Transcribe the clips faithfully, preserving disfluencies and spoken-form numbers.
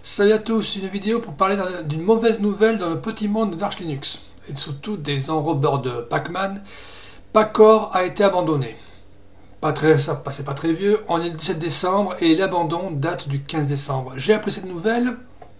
Salut à tous, une vidéo pour parler d'une mauvaise nouvelle dans le petit monde d'Arch Linux, et surtout des enrobeurs de Pac-Man. Pacor a été abandonné. Pas très, ça c'est pas très vieux, on est le dix-sept décembre et l'abandon date du quinze décembre. J'ai appris cette nouvelle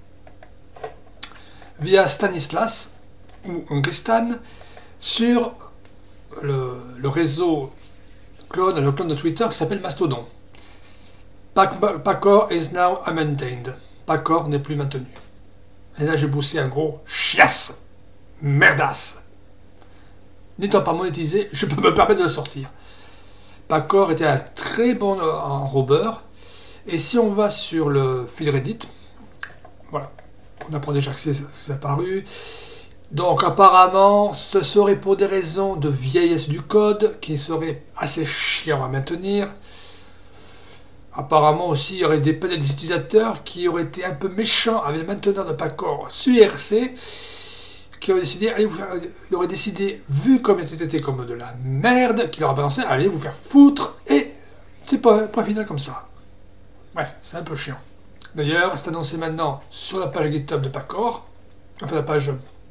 via Stanislas, ou Gristan, sur le, le réseau clone, le clone de Twitter qui s'appelle Mastodon. Pacor is now unmaintained. Pacor n'est plus maintenu. Et là j'ai poussé un gros chiasse, merdasse. N'étant pas monétisé, je peux me permettre de le sortir. Pacor était un très bon enrobeur. Et si on va sur le fil Reddit, voilà, on apprend déjà que c'est apparu. Donc apparemment, ce serait pour des raisons de vieillesse du code qui serait assez chiant à maintenir. Apparemment aussi, il y aurait des peut-être des utilisateurs qui auraient été un peu méchants avec le mainteneur de Pacor sur I R C, qui auraient décidé, allez vous faire, il aurait décidé, vu comme il était comme de la merde, qu'il leur a balancé, allez vous faire foutre, et c'est pas un point final comme ça. Bref, c'est un peu chiant. D'ailleurs, c'est annoncé maintenant sur la page GitHub de Pacor, enfin la page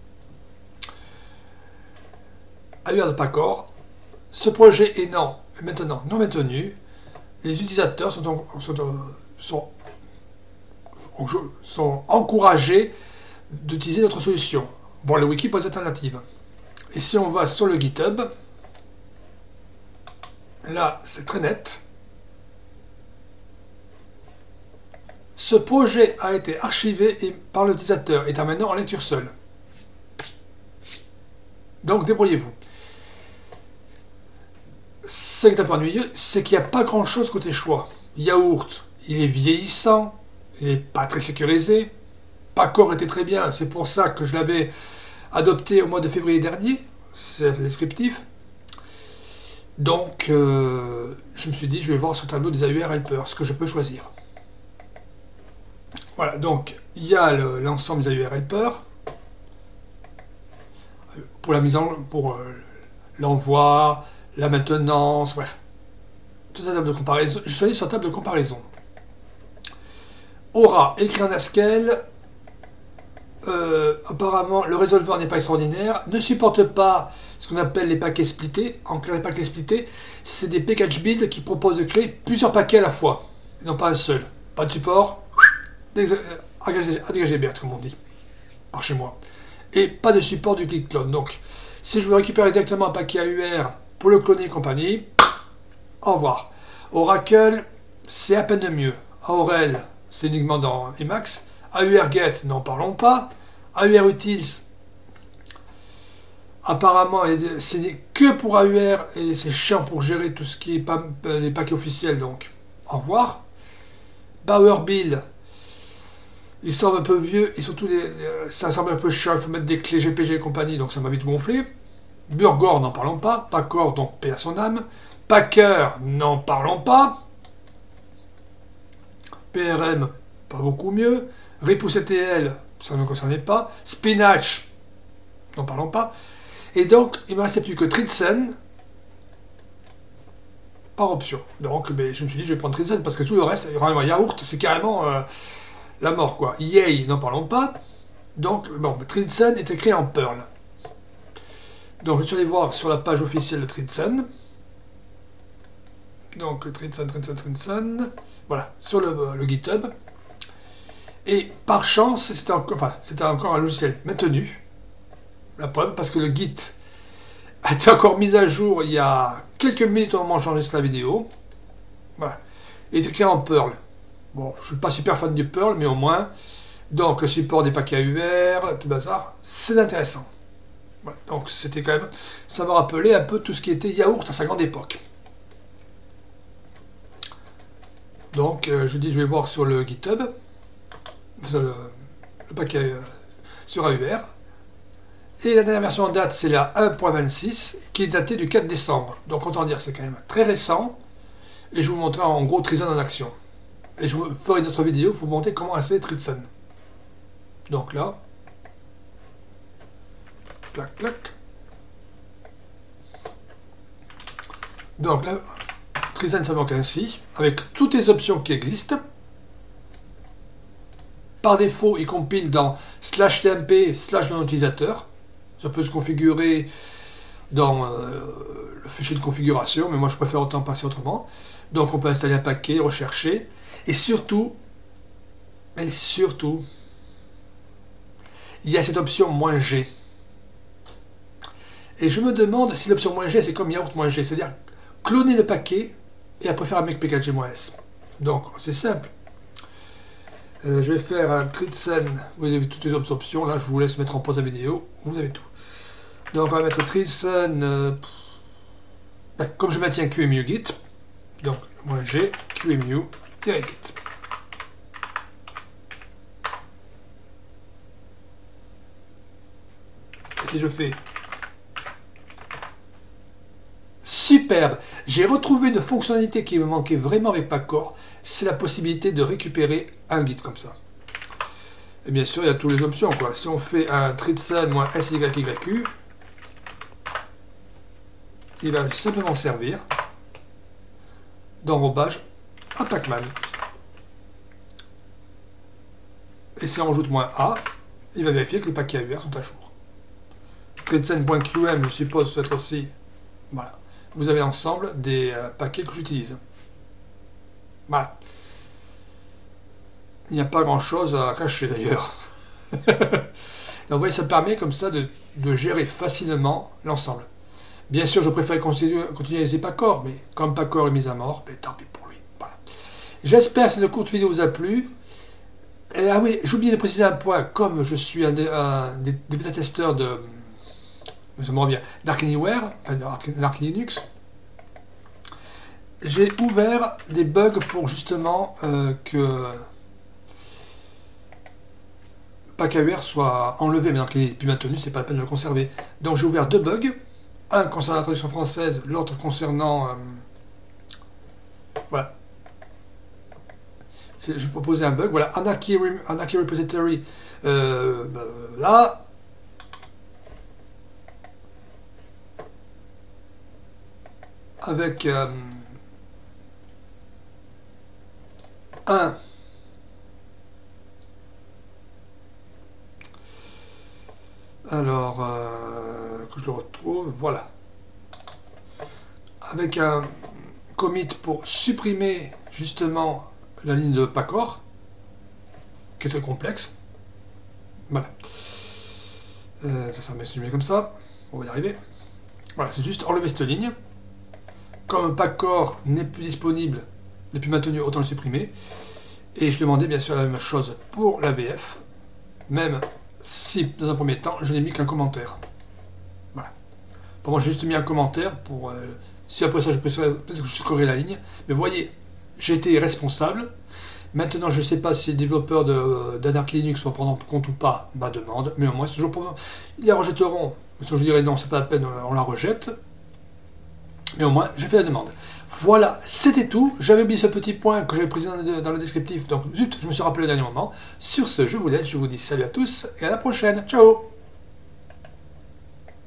A U R de Pacor. Ce projet est non, maintenant non maintenu. Les utilisateurs sont, sont, sont, sont encouragés d'utiliser notre solution. Bon, le wiki pose alternative. Et si on va sur le GitHub, là, c'est très net. Ce projet a été archivé par l'utilisateur, étant maintenant en lecture seule. Donc, débrouillez-vous. Ce qui est un peu ennuyeux, c'est qu'il n'y a pas grand chose côté choix. Yaourt, il est vieillissant, il n'est pas très sécurisé. Pacor était très bien, c'est pour ça que je l'avais adopté au mois de février dernier, c'est descriptif. Donc, euh, je me suis dit, je vais voir sur le tableau des A U R helpers, ce que je peux choisir. Voilà, donc, il y a l'ensemble le, des A U R helpers, pour la mise en, pour euh, l'envoi, la maintenance, bref. Toute la table de comparaison. Je suis allé sur la table de comparaison. Aura, écrit en Haskell. Euh, apparemment, le résolveur n'est pas extraordinaire. Ne supporte pas ce qu'on appelle les paquets splittés. En clair, les paquets splittés, c'est des package builds qui proposent de créer plusieurs paquets à la fois. Et non pas un seul. Pas de support. À dégager Bert, comme on dit. Par chez moi. Et pas de support du click clone. Donc, si je veux récupérer directement un paquet A U R pour le cloner et compagnie, au revoir. Oracle, c'est à peine mieux. Aurel, c'est uniquement dans Emacs. A U R Get, n'en parlons pas. A U R Utils, apparemment, c'est que pour A U R et c'est chiant pour gérer tout ce qui est pas, les paquets officiels, donc au revoir. Bowerbill, il semble un peu vieux et surtout les, les, ça semble un peu chiant, il faut mettre des clés G P G et compagnie, donc ça m'a vite gonflé. Burgor, n'en parlons pas. Pacor, donc paix à son âme. Packer, n'en parlons pas. P R M, pas beaucoup mieux. RipuCTL, ça ne me concernait pas. Spinach, n'en parlons pas. Et donc, il ne me restait plus que Tritzen par option. Donc, ben, je me suis dit, je vais prendre Tritzen parce que tout le reste, Yaourt, c'est carrément euh, la mort, quoi. Yay, n'en parlons pas. Donc, bon, Tritzen est écrit en Perl. Donc, je suis allé voir sur la page officielle de Tritzen. Donc, Tritzen, Tritzen, Tritzen. Voilà, sur le, le GitHub. Et par chance, c'était encore, enfin, c'était encore un logiciel maintenu. La preuve, parce que le Git a été encore mis à jour il y a quelques minutes au moment où j'enregistre la vidéo. Voilà. Il est écrit en Perl. Bon, je ne suis pas super fan du Perl, mais au moins. Donc, le support des paquets A U R, tout bazar, c'est intéressant. Voilà, donc c'était quand même, ça me rappelait un peu tout ce qui était Yaourt à sa grande époque. Donc euh, je dis je vais voir sur le GitHub, sur le, le paquet euh, sur A U R. Et la dernière version en date c'est la un point vingt-six qui est datée du quatre décembre. Donc autant dire c'est quand même très récent. Et je vous montrerai en gros Tritzen en action. Et je vous ferai une autre vidéo pour vous montrer comment installer Tritzen. Donc là. Clac, clac. Donc là, Tritzen ça manque ainsi, avec toutes les options qui existent. par défaut, il compile dans slash tmp slash nom utilisateur. Ça peut se configurer dans euh, le fichier de configuration, mais moi je préfère autant passer autrement. Donc on peut installer un paquet, rechercher, et surtout, et surtout, il y a cette option moins G. Et je me demande si l'option moins G c'est comme yaourt moins G, c'est-à-dire cloner le paquet et après faire un make pkg-s. Donc c'est simple. Euh, je vais faire un tritzen, vous avez toutes les autres options, là je vous laisse mettre en pause la vidéo, vous avez tout. Donc on va mettre tritzen, euh, ben, comme je maintiens qemu git, donc moins G, qemu, git. Et si je fais superbe, j'ai retrouvé une fonctionnalité qui me manquait vraiment avec Pacor, c'est la possibilité de récupérer un guide comme ça. Et bien sûr, il y a toutes les options, quoi. Si on fait un tritzen-syqu, il va simplement servir d'enrobage à Pacman. Et si on rajoute "-a", il va vérifier que les paquets A U R sont à jour. Tritzen.qm, je suppose, peut être aussi. Voilà. Vous avez ensemble des euh, paquets que j'utilise. Voilà. Il n'y a pas grand chose à cacher d'ailleurs. Donc vous voyez, ça permet comme ça de, de gérer facilement l'ensemble. Bien sûr, je préfère continuer, continuer à utiliser Pacor, mais comme Pacor est mis à mort, ben, tant pis pour lui. Voilà. J'espère que cette courte vidéo vous a plu. Et, ah oui, j'ai oublié de préciser un point, comme je suis un, des, un des, des bêta-testeurs de... je me reviens, d'Arch Anywhere, d'Arch Linux, j'ai ouvert des bugs pour justement euh, que pack A U R soit enlevé, maintenant qu'il n'est plus maintenu, c'est pas la peine de le conserver. Donc j'ai ouvert deux bugs, un concernant la traduction française, l'autre concernant... Euh, voilà. Je vais proposer un bug, voilà, Anarchy, Anarchy Repository, euh, bah, là, avec euh, un alors euh, que je le retrouve, voilà, avec un commit pour supprimer justement la ligne de Pacor qui est très complexe, voilà, euh, ça ça met comme ça, on va y arriver, voilà, c'est juste enlever cette ligne. Comme Pacor n'est plus disponible, n'est plus maintenu, autant le supprimer. Et je demandais bien sûr la même chose pour la V F, même si dans un premier temps je n'ai mis qu'un commentaire. Voilà. Pour moi j'ai juste mis un commentaire pour euh, si après ça je peux peut-être que je scorerai la ligne. Mais voyez, j'ai été responsable. Maintenant je ne sais pas si les développeurs d'Anarch Linux vont prendre en compte ou pas ma demande, mais au moins c'est toujours pour moi. Ils la rejetteront. Sinon je dirais non, c'est pas la peine, on la rejette. Mais au moins, j'ai fait la demande. Voilà, c'était tout. J'avais oublié ce petit point que j'avais précisé dans le descriptif. Donc, zut, je me suis rappelé au dernier moment. Sur ce, je vous laisse. Je vous dis salut à tous et à la prochaine. Ciao!